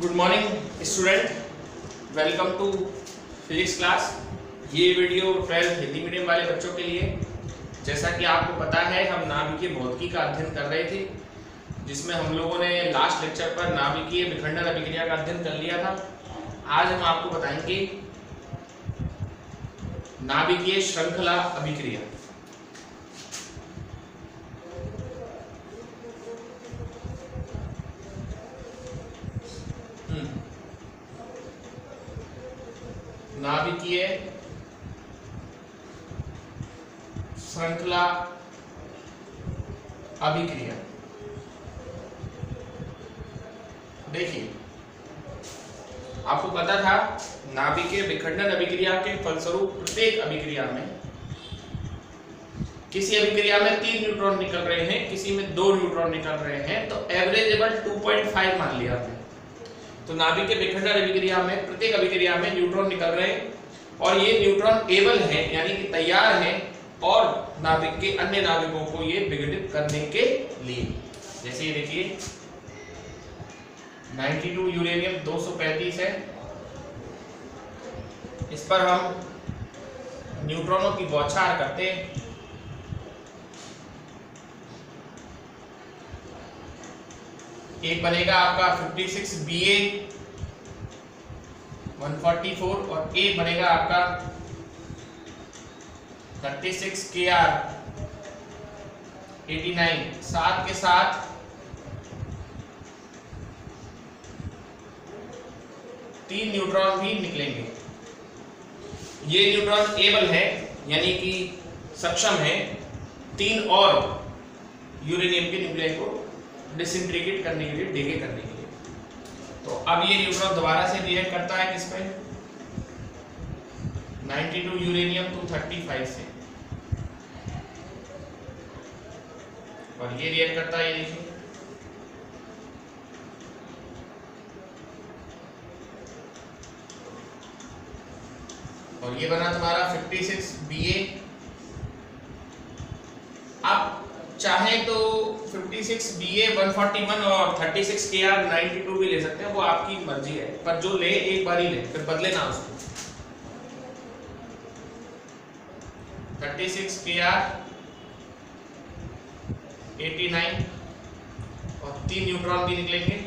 Good morning student, welcome to physics class. ये video 12th Hindi medium वाले बच्चों के लिए। जैसा कि आपको पता है, हम नाभिकीय भौतिकी का अध्ययन कर रहे थे, जिसमें हम लोगों ने लास्ट लेक्चर पर नाभिकीय विखंडन अभिक्रिया का अध्ययन कर लिया था। आज हम आपको बताएंगे नाभिकीय श्रृंखला अभिक्रिया। नाभिकीय श्रृंखला अभिक्रिया। देखिए, आपको पता था नाभिकीय विखंडन अभिक्रिया के फलस्वरूप प्रत्येक अभिक्रिया में, किसी अभिक्रिया में 3 न्यूट्रॉन निकल रहे हैं, किसी में 2 न्यूट्रॉन निकल रहे हैं, तो एवरेजेबल 2.5 मान लिया आपने। तो नाभिकीय विखंडन अभिक्रिया में प्रत्येक अभिक्रिया में न्यूट्रॉन निकल रहे हैं और ये न्यूट्रॉन एबल हैं, यानी कि तैयार हैं और नाभिक के अन्य नाभिकों को ये विघटित करने के लिए। जैसे ये देखिए 92 यूरेनियम 235 है, इस पर हम न्यूट्रॉनों की बौछार करते हैं। एक बनेगा आपका 56 Ba 144 और एक बनेगा आपका 36 Kr 89। साथ के साथ तीन न्यूट्रॉन भी निकलेंगे। ये न्यूट्रॉन एबल है, यानी कि सक्षम है 3 और यूरेनियम के न्यूक्लियस को डिसइंटीग्रेट करने के लिए, डिके करने के लिए। तो अब ये न्यूट्रॉन दोबारा से रिएक्ट करता है किस पे? 92 यूरेनियम 235 से, और ये रिएक्ट करता है, ये देखिए और ये बना तुम्हारा 56 Ba। आप चाहे तो 56 Ba 141 और 36 Kr 92 भी ले सकते हैं, वो आपकी मर्जी है, पर जो ले एक बार ही ले, फिर बदले ना उसको। 36 Kr 89 और 3 न्यूट्रॉन भी निकलेंगे।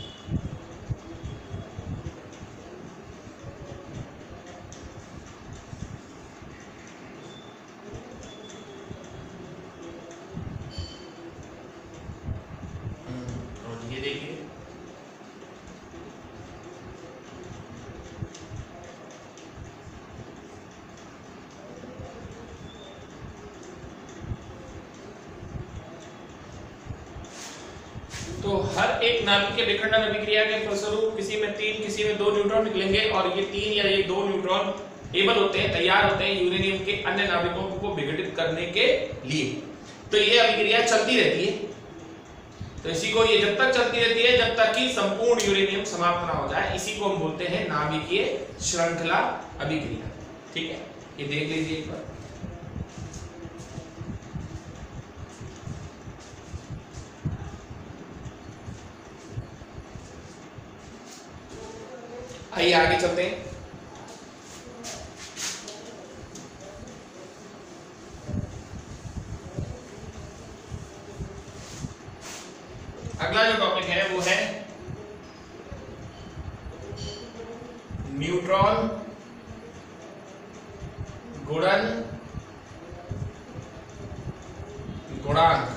तो हर एक नाभिकीय विखंडन अभिक्रिया के फलस्वरूप किसी में 3, किसी में 2 न्यूट्रॉन निकलेंगे और ये 3 या ये 2 न्यूट्रॉन एबल होते हैं, तैयार होते हैं यूरेनियम के अन्य नाभिकों को विघटित करने के लिए। तो ये अभिक्रिया चलती रहती है। तो इसी को, ये जब तक चलती रहती है जब तक कि संपूर्ण यूरेनियम समाप्त ना हो जाए, इसी को हम बोलते हैं नाभिकीय श्रृंखला अभिक्रिया। ठीक है, ये देख लीजिए एक बार। आइए आगे चलते हैं। अगला जो टॉपिक है वो है न्यूट्रॉन गुणन गुणांक,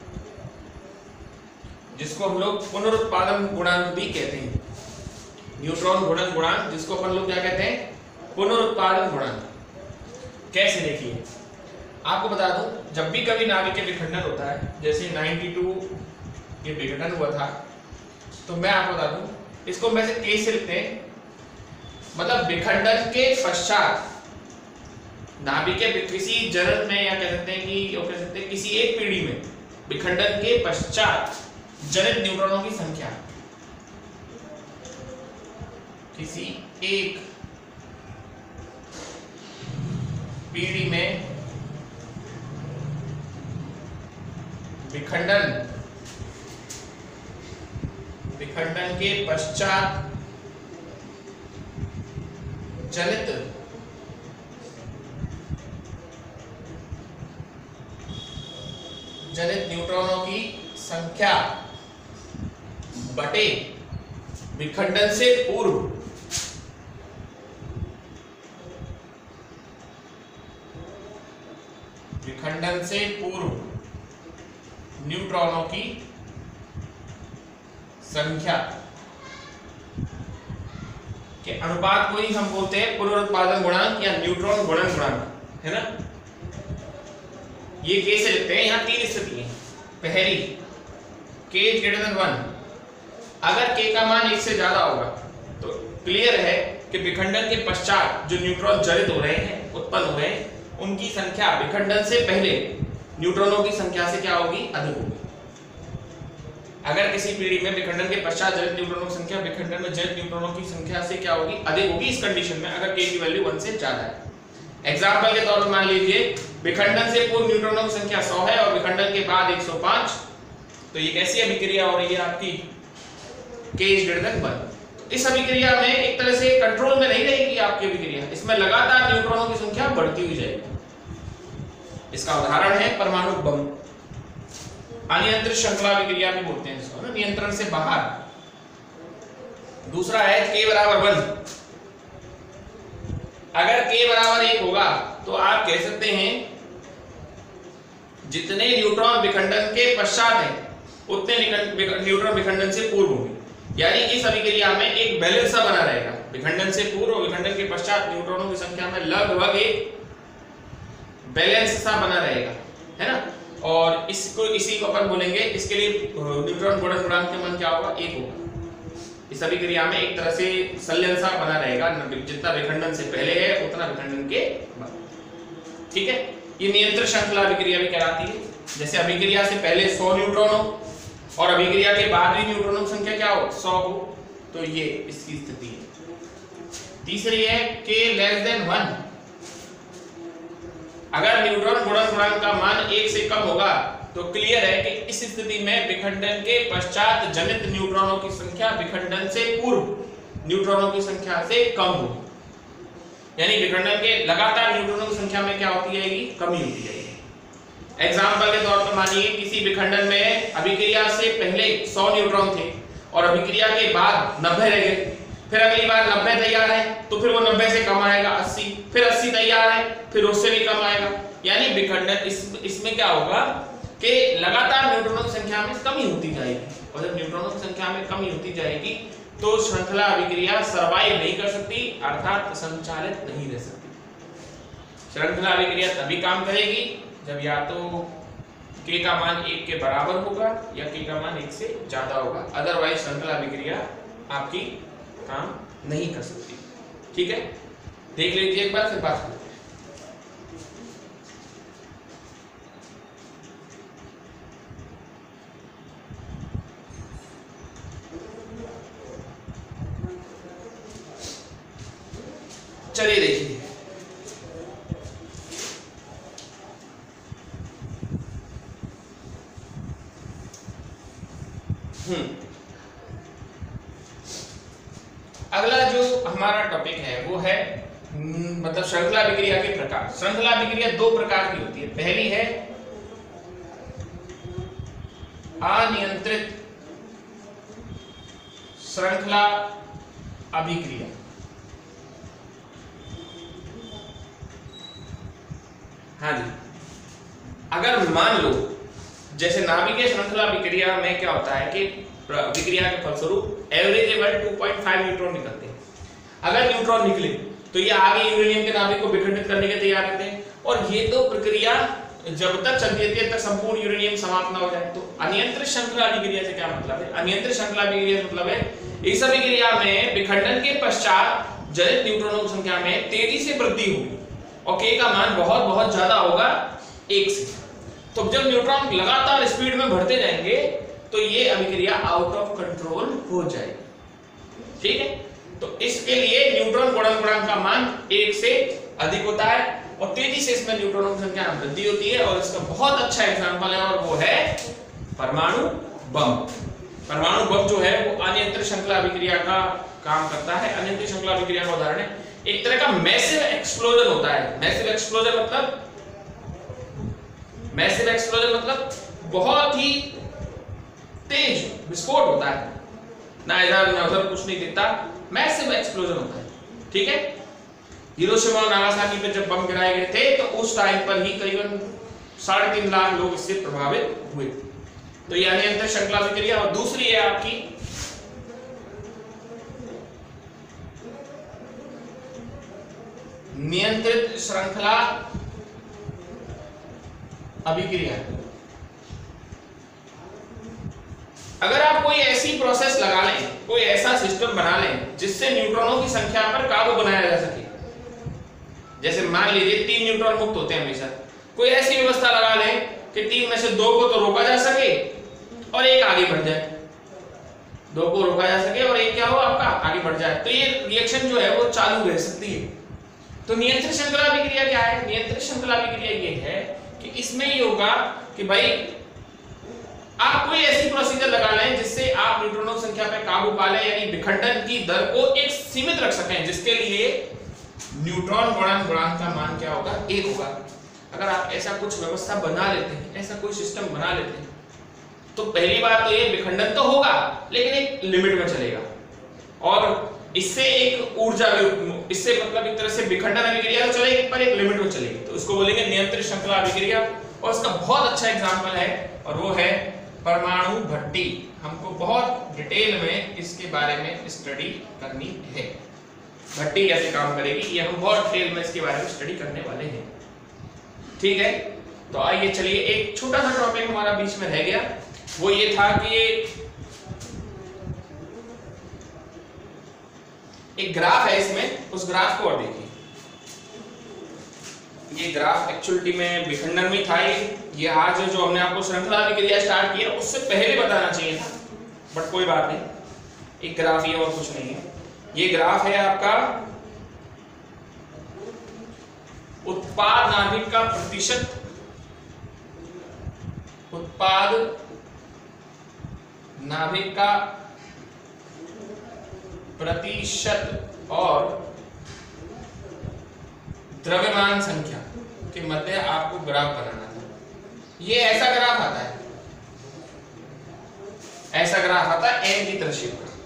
जिसको हम लोग पुनरुत्पादन गुणांक भी कहते हैं। न्यूट्रॉन गुणन गुणांक, जिसको अपन लोग क्या कहते हैं? पुनरुत्पादन गुणांक। कैसे? देखिए, आपको बता दूं, जब भी कभी नाभिकीय विखंडन होता है, जैसे 92 ये विघटन हुआ था, तो मैं आपको बता दूं, इसको वैसे कैसे लिखते हैं, मतलब विखंडन के पश्चात नाभिकीय किसी जनन में, या कह सकते हैं कि किसी एक पीढ़ी में विखंडन के पश्चात जनित न्यूट्रॉनों की संख्या, किसी एक पीढ़ी में विखंडन के पश्चात जनित न्यूट्रॉनों की संख्या बटे विखंडन से पूर्व न्यूट्रॉनों की संख्या के अनुपात को ही हम बोलते हैं पुनरुत्पादन गुणांक या न्यूट्रॉन गुणन गुणांक, है ना। ये कैसे लिखते हैं, यहाँ तीन स्थिति है। पहली, k > 1, अगर k का मान 1 से ज्यादा होगा तो क्लियर है कि विखंडन के पश्चात जो न्यूट्रॉन जनित हो रहे हैं, उत्पन्न हो रहे हैं, उनकी संख्या विखंडन से पहले न्यूट्रॉनों की संख्या से क्या होगी, अधिक होगी। अगर किसी पीढ़ी में विखंडन के पश्चात जनित न्यूट्रॉनों की संख्या विखंडन में जनित न्यूट्रॉनों की संख्या से क्या होगी, अधिक होगी, इस कंडीशन में अगर k की वैल्यू 1 से ज्यादा है। एग्जाम्पल के तौर पर मान लीजिए विखंडन से पूर्व न्यूट्रॉनों की संख्या 100 है और विखंडन के बाद 105, तो ये कैसी अभिक्रिया हो रही है आपकी, k > 1। इस अभिक्रिया में एक तरह से कंट्रोल में नहीं रहेगी आपकी अभिक्रिया, इसमें लगातार न्यूट्रॉनों की संख्या बढ़ती हुई जाएगी। इसका उदाहरण है परमाणु बम, अनियंत्रित श्रृंखला अभिक्रिया भी बोलते हैं इसको, नियंत्रण से बाहर। दूसरा है k = 1। अगर k = 1 होगा तो आप कह सकते हैं जितने न्यूट्रॉन विखंडन के पश्चात हैं उतने न्यूट्रॉन विखंडन से पूर्व होंगे। यानी इस अभिक्रिया में एक बैलेंस सा बना रहेगा, विखंडन से पूर्व और विखंडन के पश्चात न्यूट्रॉनों की संख्या में लगभग एक बैलेंस सा बना रहेगा, है ना। और इसी को अपन बोलेंगे, इसके लिए न्यूट्रॉन गुणन गुणांक का मान क्या होगा, 1 होगा। इस अभिक्रिया में एक तरह से संलयन सा बना रहेगा, जितना विखंडन से पहले है उतना विखंडन के बाद, ठीक है। ये नियंत्रित श्रृंखला अभिक्रिया भी कहलाती है। जैसे अभिक्रिया से पहले 100 न्यूट्रॉन हो और अभिक्रिया के बाद भी न्यूट्रॉनों की संख्या क्या हो, 100 हो, तो ये इसकी स्थिति है। तीसरी है k < 1। अगर न्यूट्रॉन गुणन गुणांक का मान 1 से कम होगा तो क्लियर है कि इस स्थिति में विखंडन के पश्चात जनित न्यूट्रॉनों की संख्या विखंडन से पूर्व न्यूट्रॉनों की संख्या से कम होगी। यानी विखंडन के लगातार न्यूट्रॉनों की संख्या में क्या होती जाएगी, कमी होती जाएगी। एग्जाम्पल के तौर पर मानिए किसी विखंडन में अभिक्रिया से पहले 100 न्यूट्रॉन थे और अभिक्रिया के बाद 90 रह गए, फिर अगली बार 90 तैयार है तो फिर वो 90 से कम आएगा 80, फिर 80 तैयार है फिर उससे भी कम आएगा। यानी विखंडन इसमें क्या होगा कि लगातार न्यूट्रॉनों की संख्या में कमी होती जाएगी, और जब न्यूट्रॉनों की संख्या में कमी होती जाएगी तो श्रृंखला अभिक्रिया सर्वाइव नहीं कर सकती, अर्थात संचालित नहीं रह सकती। श्रृंखला अभिक्रिया तभी काम करेगी जब या तो k का मान 1 के बराबर होगा या k का मान 1 से ज्यादा होगा, अदरवाइज श्रृंखला अभिक्रिया आपकी काम नहीं कर सकती। ठीक है, देख लीजिए एक बार फिर बात करते हैं। चलिए देखिए, अगला जो हमारा टॉपिक है वो है मतलब श्रृंखला अभिक्रिया के प्रकार। श्रृंखला अभिक्रिया दो प्रकार की होती है। पहली है अनियंत्रित श्रृंखला अभिक्रिया। हाँ जी, अगर मान लो जैसे नाभिकीय श्रृंखला अभिक्रिया में क्या होता है कि अभिक्रिया के फलस्वरूप एवरेजेबल 2.5 न्यूट्रॉन निकलते हैं। अगर न्यूट्रॉन निकले तो ये आगे यूरेनियम के नाभिक को विखंडित करने के तैयार रहते हैं, और ये तो प्रक्रिया जब तक चलती रहती है तब संपूर्ण यूरेनियम समाप्त ना हो जाए। तो अनियंत्रित श्रृंखला अभिक्रिया से क्या मतलब है? अनियंत्रित श्रृंखला अभिक्रिया से मतलब है इस अभिक्रिया में विखंडन के पश्चात जनित न्यूट्रॉनों की संख्या में तेजी से वृद्धि होगी और k का मान बहुत बहुत ज्यादा होगा 1 से। तो जब न्यूट्रॉन लगातार स्पीड में बढ़ते जाएंगे तो ये अभिक्रिया आउट ऑफ कंट्रोल हो जाएगी। ठीक है, तो इसके लिए न्यूट्रॉन गुणन गुणांक का मान 1 से अधिक होता है और तेजी से इसमें न्यूट्रॉनों की संख्या में वृद्धि होती है, और इसका बहुत अच्छा एग्जांपल है और वो है परमाणु बम। परमाणु बम जो है वो अनियंत्रित श्रृंखला अभिक्रिया का काम करता है। अनियंत्रित श्रृंखला अभिक्रिया का उदाहरण है एक तरह का मैसिव एक्सप्लोजन होता है। मैसिव एक्सप्लोजन मतलब बहुत ही तेज विस्फोट होता है, ना इधर ना उधर कुछ नहीं दिखता, मैसिव एक्सप्लोजन होता है। ठीक है, हिरोशिमा और नागासाकी पे जब बम गिराए गए थे तो उस टाइम पर ही करीबन 3.5 लाख लोग इससे प्रभावित हुए। तो ये अनियंत्रित श्रृंखला अभिक्रिया। और दूसरी है आपकी नियंत्रित श्रृंखला अभिक्रिया। अगर आप कोई ऐसी प्रोसेस लगा लें, कोई ऐसा सिस्टम बना लें जिससे न्यूट्रॉनों की संख्या पर काबू बनाया जा सके, जैसे मान लीजिए 3 न्यूट्रॉन मुक्त होते हैं हमेशा, कोई ऐसी व्यवस्था लगा लें कि 3 में से 2 को तो रोका जा सके और 1 आगे बढ़ जाए, 2 को रोका जा सके और 1 क्या हो आपका आगे बढ़ जाए, तो ये रिएक्शन जो है वो चालू रह सकती है। तो नियंत्रित श्रृंखला अभिक्रिया क्या है? नियंत्रित श्रृंखला अभिक्रिया ये है कि इसमें ये होगा कि भाई आप कोई ऐसी प्रोसीजर लगा लें जिससे आप न्यूट्रॉनों की संख्या पर काबू पा लें, यानी विखंडन की दर को एक सीमित रख सकें, जिसके लिए न्यूट्रॉन गुणन गुणांक का मान क्या होगा? 1 होगा। अगर आप ऐसा कुछ व्यवस्था बना लेते हैं, ऐसा कोई सिस्टम बना लेते हैं, तो पहली बात तो ये विखंडन तो होगा लेकिन एक लिमिट में चलेगा, और इससे एक ऊर्जा, इससे मतलब एक तरह से विखंडन अभिक्रिया तो चलेगी पर एक लिमिट में चलेगी, तो इसको बोलेंगे नियंत्रित श्रृंखला अभिक्रिया। और इसका बहुत अच्छा एग्जांपल है और वो है परमाणु भट्टी। हमको बहुत डिटेल में इसके बारे में स्टडी करनी है, भट्टी कैसे काम करेगी, ये हम बहुत डिटेल में इसके बारे में स्टडी करने वाले हैं। ठीक है, तो आइए चलिए, एक छोटा सा टॉपिक हमारा बीच में रह गया, वो ये था कि एक ग्राफ है इसमें, उस ग्राफ को और देखिए। ये ग्राफ एक्चुअली में विखंडन में था, ये आज जो हमने आपको श्रृंखला अभिक्रिया स्टार्ट किया उससे पहले बताना चाहिए था, बट कोई बात नहीं। एक ग्राफ, ये और कुछ नहीं है, ये ग्राफ है आपका उत्पाद नाभिक का प्रतिशत, उत्पाद नाभिक का प्रतिशत और द्रव्यमान संख्या के मध्य आपको ग्राफ बनाना था। ये ऐसा ग्राफ आता है, ऐसा ग्राफ आता है एन की तरह शेप का।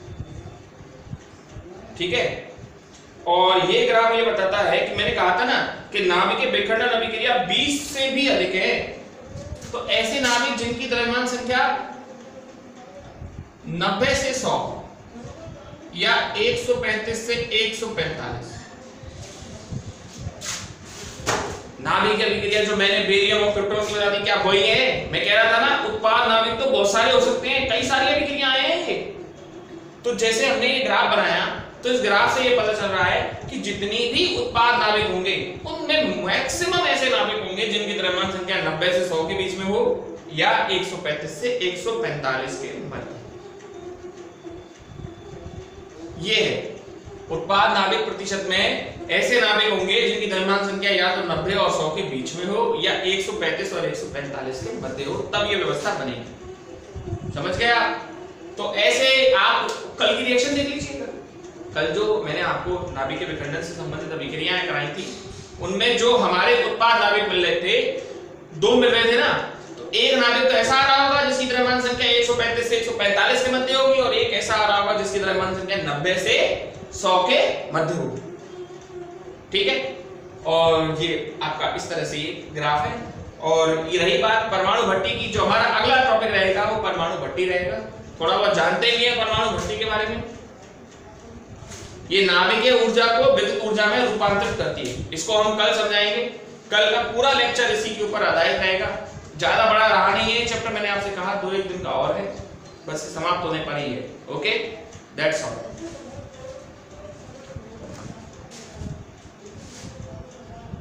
ठीक है, और ये ग्राफ ये बताता है कि मैंने कहा था ना कि नाभिक विखंडन अभिक्रिया 20 से भी अधिक है, तो ऐसे नाभिक जिनकी द्रव्यमान संख्या 90 से 100 या 135 से 145 नाभिक अभिक्रिया, जो मैंने बेरियम और क्रिप्टॉन की बता दी, क्या वही है? मैं कह रहा था ना उत्पाद नाभिक तो बहुत सारे हो सकते हैं, कई सारी अभिक्रियाएं हैं। तो जैसे हमने ये ग्राफ बनाया, तो इस ग्राफ से ये पता चल रहा है कि जितनी भी उत्पाद नाभिक होंगे उनमें मैक्सिमम ऐसे नाभिक होंगे जिनकी द्रव्यमान संख्या 90 से 100 के बीच में हो या 135 से 145 के मध्य। ये है उत्पाद नाभिक प्रतिशत में ऐसे नाभिक होंगे जिनकी द्रव्यमान संख्या या तो 90 और 100 के बीच में हो या 135 और 145 के मध्य हो, तब ये व्यवस्था बनेगी। समझ गए आप? तो ऐसे आप कल की रिएक्शन देख लीजिएगा, कल जो मैंने आपको नाभिक के विखंडन से संबंधित अभिक्रियाएं कराई थी, उनमें जो हमारे उत्पाद नाभिक मिल रहे थे, 2 मिल रहे थे ना, तो एक नाभिक तो ऐसा आ रहा होगा जिसकी द्रव्यमान संख्या 135 से 145 के मध्य होगी, और एक ऐसा आ रहा होगा जिसकी द्रव्यमान संख्या 90 से 100 के मध्य होगी। ठीक है, और ये आपका इस तरह से ये ग्राफ है। और ये रही बात परमाणु भट्टी की, जो हमारा अगला टॉपिक रहेगा वो परमाणु भट्टी रहेगा। थोड़ा बहुत जानते ही है परमाणु भट्टी के बारे में। ये नाभिकीय ऊर्जा को विद्युत ऊर्जा में रूपांतरित करती है, इसको हम कल समझाएंगे। कल का पूरा लेक्चर इसी के ऊपर आधारित रहेगा, ज्यादा बड़ा रहा नहीं है चैप्टर, मैंने आपसे कहा 2-1 दिन का और है, बस समाप्त होने पर ही है। Okay, that's all.